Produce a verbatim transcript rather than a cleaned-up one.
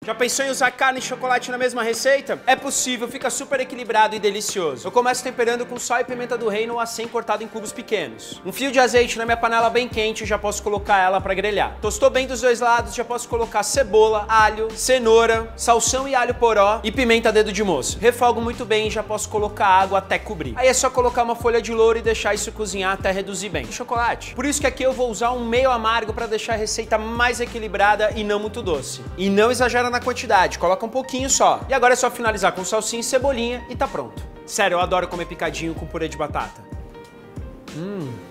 Já pensou em usar carne e chocolate na mesma receita? É possível, fica super equilibrado e delicioso. Eu começo temperando com sal e pimenta do reino ou acém cortado em cubos pequenos. Um fio de azeite na minha panela bem quente, já posso colocar ela para grelhar. Tostou bem dos dois lados, já posso colocar cebola, alho, cenoura, salsão e alho poró e pimenta dedo de moço. Refogo muito bem e já posso colocar água até cobrir. Aí é só colocar uma folha de louro e deixar isso cozinhar até reduzir bem. Chocolate. Por isso que aqui eu vou usar um meio amargo para deixar a receita mais equilibrada e não muito doce. E não exagera na quantidade, coloca um pouquinho só. E agora é só finalizar com salsinha e cebolinha e tá pronto. Sério, eu adoro comer picadinho com purê de batata. Hum...